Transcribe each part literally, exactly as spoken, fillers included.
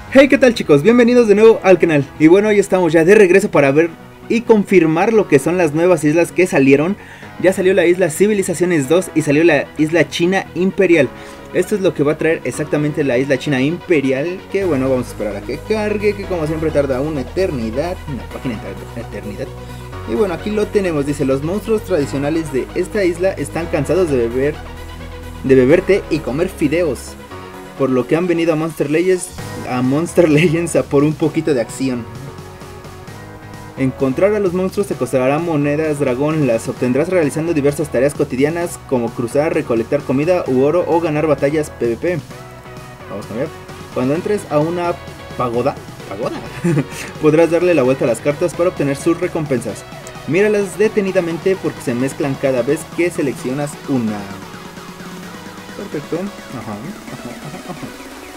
Hey, ¿qué tal, chicos? Bienvenidos de nuevo al canal. Y bueno, hoy estamos ya de regreso para ver y confirmar lo que son las nuevas islas que salieron. Ya salió la isla Civilizaciones dos y salió la isla China Imperial. Esto es lo que va a traer exactamente la isla China Imperial, que bueno, vamos a esperar a que cargue, que como siempre tarda una eternidad, una página de eternidad. Y bueno, aquí lo tenemos, dice: los monstruos tradicionales de esta isla están cansados de beber, de beber té y comer fideos, por lo que han venido a Monster Legends, a Monster Legends a por un poquito de acción. Encontrar a los monstruos te costará monedas dragón, las obtendrás realizando diversas tareas cotidianas como cruzar, recolectar comida u oro o ganar batallas PvP. Vamos a ver. Cuando entres a una pagoda, pagoda, podrás darle la vuelta a las cartas para obtener sus recompensas. Míralas detenidamente porque se mezclan cada vez que seleccionas una. Perfecto. Ajá, ajá, ajá, ajá.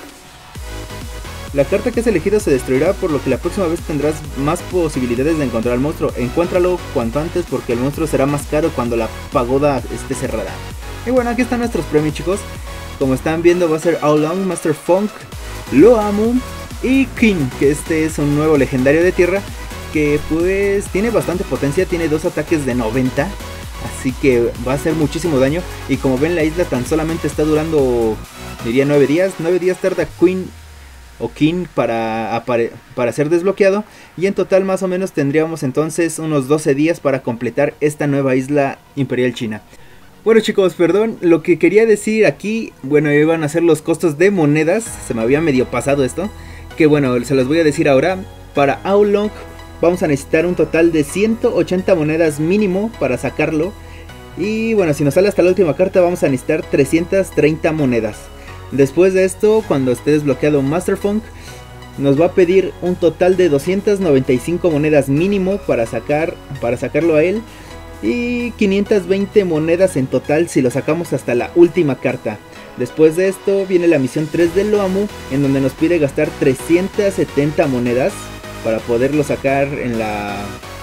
La carta que has elegido se destruirá, por lo que la próxima vez tendrás más posibilidades de encontrar al monstruo. Encuéntralo cuanto antes porque el monstruo será más caro cuando la pagoda esté cerrada. Y bueno, aquí están nuestros premios, chicos. Como están viendo, va a ser Aolong, Master Funk, Loamu y King, que este es un nuevo legendario de tierra que pues tiene bastante potencia, tiene dos ataques de noventa. Así que va a hacer muchísimo daño. Y como ven, la isla tan solamente está durando, diría, nueve días. nueve días tarda Queen o King para, para ser desbloqueado. Y en total más o menos tendríamos entonces unos doce días para completar esta nueva isla Imperial China. Bueno, chicos, perdón, lo que quería decir aquí, bueno, iban a ser los costos de monedas. Se me había medio pasado esto, que bueno, se los voy a decir ahora. Para Aolong vamos a necesitar un total de ciento ochenta monedas mínimo para sacarlo. Y bueno, si nos sale hasta la última carta vamos a necesitar trescientas treinta monedas. Después de esto, cuando esté desbloqueado Master Funk, nos va a pedir un total de doscientas noventa y cinco monedas mínimo para, sacar, para sacarlo a él. Y quinientas veinte monedas en total si lo sacamos hasta la última carta. Después de esto viene la misión tres de Loamu, en donde nos pide gastar trescientas setenta monedas para poderlo sacar en la,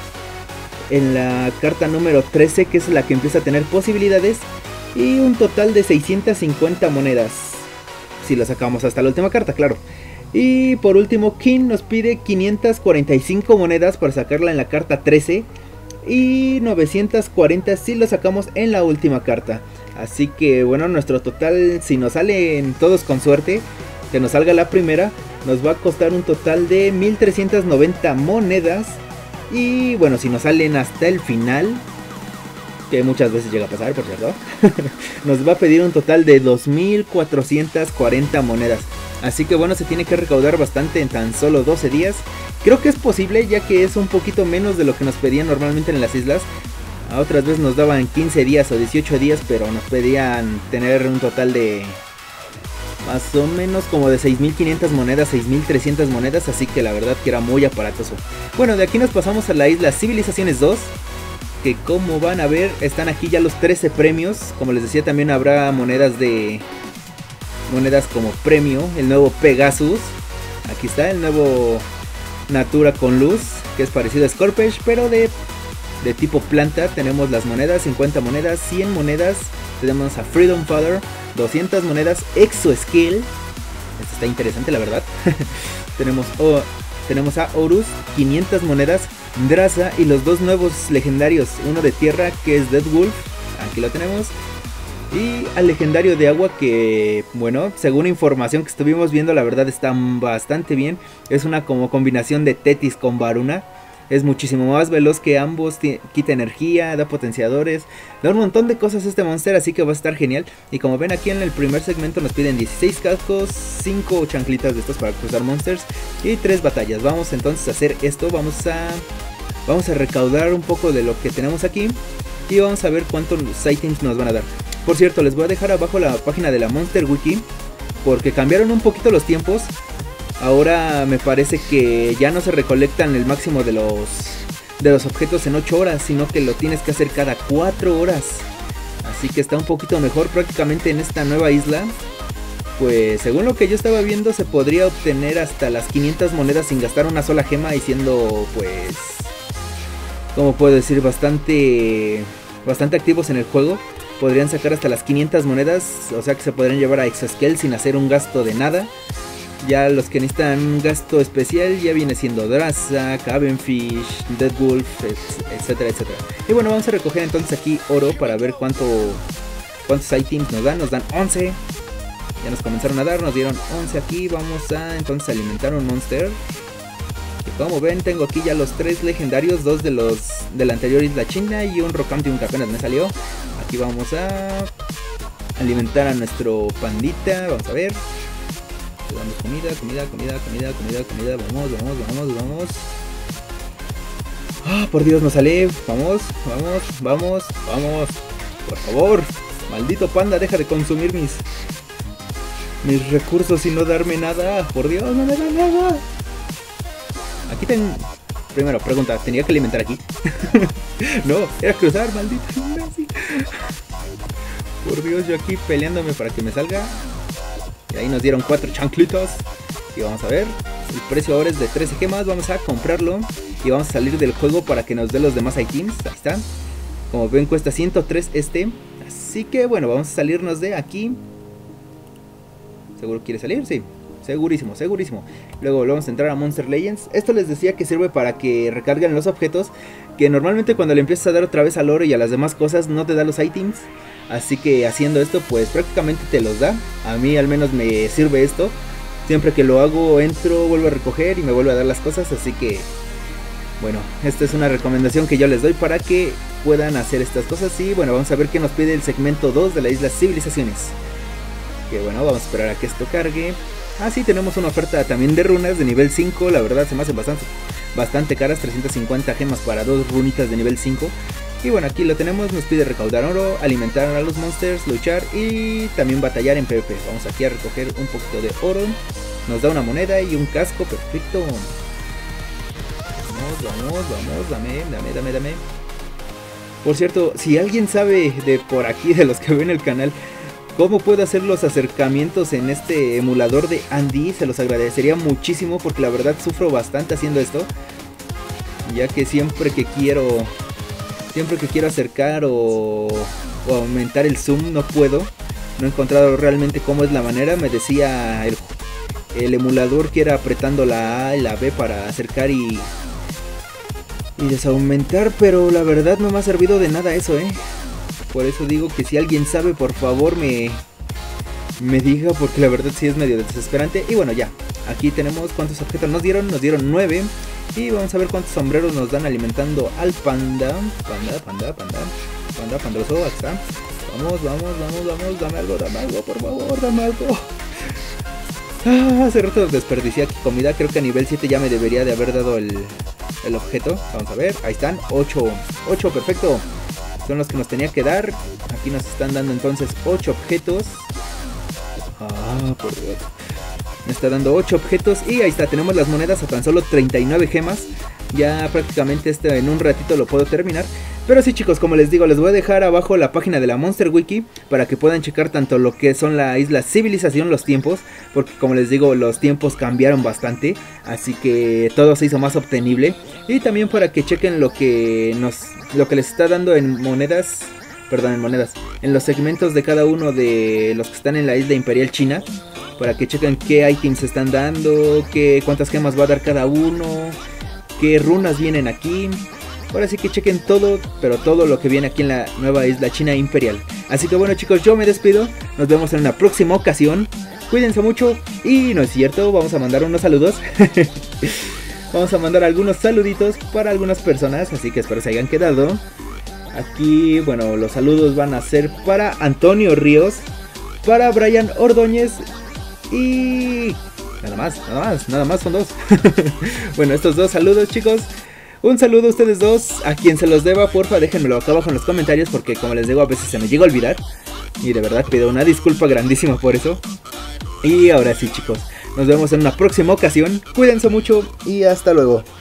en la carta número trece, que es la que empieza a tener posibilidades. Y un total de seiscientas cincuenta monedas si lo sacamos hasta la última carta, claro. Y por último, King nos pide quinientas cuarenta y cinco monedas para sacarla en la carta trece. Y novecientas cuarenta si lo sacamos en la última carta. Así que bueno, nuestro total, si nos salen todos con suerte, que nos salga la primera, nos va a costar un total de mil trescientas noventa monedas. Y bueno, si nos salen hasta el final, que muchas veces llega a pasar, por cierto, nos va a pedir un total de dos mil cuatrocientas cuarenta monedas. Así que bueno, se tiene que recaudar bastante en tan solo doce días. Creo que es posible, ya que es un poquito menos de lo que nos pedían normalmente en las islas. A otras veces nos daban quince días o dieciocho días, pero nos pedían tener un total de más o menos como de seis mil quinientas monedas, seis mil trescientas monedas. Así que la verdad que era muy aparatoso. Bueno, de aquí nos pasamos a la isla Civilizaciones dos, que como van a ver, están aquí ya los trece premios. Como les decía, también habrá monedas de monedas como premio. El nuevo Pegasus, aquí está el nuevo Natura con luz, que es parecido a Scorpish, pero de, de tipo planta. Tenemos las monedas, cincuenta monedas, cien monedas. Tenemos a Freedom Father, doscientas monedas, Exo Skill. Esto está interesante, la verdad. tenemos, oh, tenemos a Horus, quinientas monedas, Drasa y los dos nuevos legendarios, uno de tierra que es Deathwolf, aquí lo tenemos, y al legendario de agua que, bueno, según información que estuvimos viendo, la verdad está bastante bien. Es una como combinación de Tetis con Varuna. Es muchísimo más veloz que ambos, quita energía, da potenciadores, da un montón de cosas este monster, así que va a estar genial. Y como ven aquí en el primer segmento nos piden dieciséis cascos, cinco chanclitas de estos para cruzar monsters y tres batallas. Vamos entonces a hacer esto, vamos a, vamos a recaudar un poco de lo que tenemos aquí y vamos a ver cuántos items nos van a dar. Por cierto, les voy a dejar abajo la página de la Monster Wiki, porque cambiaron un poquito los tiempos. Ahora me parece que ya no se recolectan el máximo de los, de los objetos en ocho horas, sino que lo tienes que hacer cada cuatro horas. Así que está un poquito mejor prácticamente en esta nueva isla. Pues según lo que yo estaba viendo, se podría obtener hasta las quinientas monedas sin gastar una sola gema y siendo, pues, como puedo decir, bastante, bastante activos en el juego. Podrían sacar hasta las quinientas monedas, o sea que se podrían llevar a Exoskill sin hacer un gasto de nada. Ya los que necesitan un gasto especial ya viene siendo Drazak, Avenfish, Deadwolf, etcétera, etcétera. Y bueno, vamos a recoger entonces aquí oro para ver cuánto cuántos items nos dan. Nos dan once. Ya nos comenzaron a dar, nos dieron once aquí. Vamos a entonces alimentar un monster. Y como ven, tengo aquí ya los tres legendarios, dos de los de la anterior isla china y un Rockhampion que apenas me salió. Aquí vamos a alimentar a nuestro pandita, vamos a ver. Le damos comida, comida, comida, comida, comida, comida, vamos, vamos, vamos, vamos. Ah, por Dios, no sale, vamos, vamos, vamos, vamos. Por favor, maldito panda, deja de consumir mis mis recursos y no darme nada. Por Dios, no me da nada. Aquí tengo... Primero, pregunta, ¿tenía que alimentar aquí? No, era cruzar, maldito imbécil. Por Dios, yo aquí peleándome para que me salga. Y ahí nos dieron cuatro chanclitos. Y vamos a ver, el precio ahora es de trece gemas. Vamos a comprarlo y vamos a salir del juego para que nos dé los demás items. Ahí está. Como ven, cuesta ciento tres este. Así que bueno, vamos a salirnos de aquí. ¿Seguro quiere salir? Sí. Segurísimo, segurísimo. Luego vamos a entrar a Monster Legends. Esto les decía que sirve para que recarguen los objetos, que normalmente cuando le empiezas a dar otra vez al oro y a las demás cosas no te da los items. Así que haciendo esto pues prácticamente te los da. A mí al menos me sirve esto. Siempre que lo hago entro, vuelvo a recoger y me vuelve a dar las cosas. Así que bueno, esta es una recomendación que yo les doy para que puedan hacer estas cosas. Y bueno, vamos a ver qué nos pide el segmento dos de la isla Civilizaciones. Que bueno, vamos a esperar a que esto cargue. Ah, sí, tenemos una oferta también de runas de nivel cinco. La verdad se me hacen bastante, bastante caras. trescientas cincuenta gemas para dos runitas de nivel cinco. Y bueno, aquí lo tenemos. Nos pide recaudar oro, alimentar a los monsters, luchar y también batallar en PvP. Vamos aquí a recoger un poquito de oro. Nos da una moneda y un casco. Perfecto. Vamos, vamos, vamos. Dame, dame, dame, dame. Por cierto, si alguien sabe de por aquí, de los que ven el canal, cómo puedo hacer los acercamientos en este emulador de Andy, se los agradecería muchísimo porque la verdad sufro bastante haciendo esto, ya que siempre que quiero siempre que quiero acercar o, o aumentar el zoom no puedo. No he encontrado realmente cómo es la manera. Me decía el, el emulador que era apretando la A y la B para acercar y, y desaumentar, pero la verdad no me ha servido de nada eso, eh. Por eso digo que si alguien sabe, por favor me, me diga, porque la verdad sí es medio desesperante. Y bueno, ya, aquí tenemos cuántos objetos nos dieron. Nos dieron nueve. Y vamos a ver cuántos sombreros nos dan alimentando al panda. Panda, panda, panda. Panda, pandroso, aquí está. Vamos, vamos, vamos, vamos. Dame algo, dame algo, por favor, dame algo. Ah, hace rato desperdicié aquí comida. Creo que a nivel siete ya me debería de haber dado el, el objeto. Vamos a ver, ahí están, ocho. ocho, perfecto. Son los que nos tenía que dar. Aquí nos están dando entonces ocho objetos. Ah, por Dios. Me está dando ocho objetos. Y ahí está, tenemos las monedas a tan solo treinta y nueve gemas. Ya prácticamente este en un ratito lo puedo terminar. Pero sí, chicos, como les digo, les voy a dejar abajo la página de la Monster Wiki para que puedan checar tanto lo que son la isla Civilización, los tiempos, porque como les digo, los tiempos cambiaron bastante, así que todo se hizo más obtenible. Y también para que chequen lo que nos lo que les está dando en monedas, perdón, en monedas, en los segmentos de cada uno de los que están en la isla Imperial China, para que chequen qué items están dando, qué cuántas gemas va a dar cada uno, qué runas vienen aquí. Ahora sí que chequen todo, pero todo lo que viene aquí en la nueva isla China Imperial. Así que bueno, chicos, yo me despido. Nos vemos en una próxima ocasión. Cuídense mucho. Y no es cierto, vamos a mandar unos saludos. Vamos a mandar algunos saluditos para algunas personas, así que espero se hayan quedado. Aquí, bueno, los saludos van a ser para Antonio Ríos, para Brian Ordóñez y... nada más, nada más, nada más son dos. Bueno, estos dos saludos, chicos. Un saludo a ustedes dos, a quien se los deba, porfa déjenmelo acá abajo en los comentarios, porque como les digo a veces se me llega a olvidar. Y de verdad pido una disculpa grandísima por eso. Y ahora sí, chicos, nos vemos en una próxima ocasión. Cuídense mucho y hasta luego.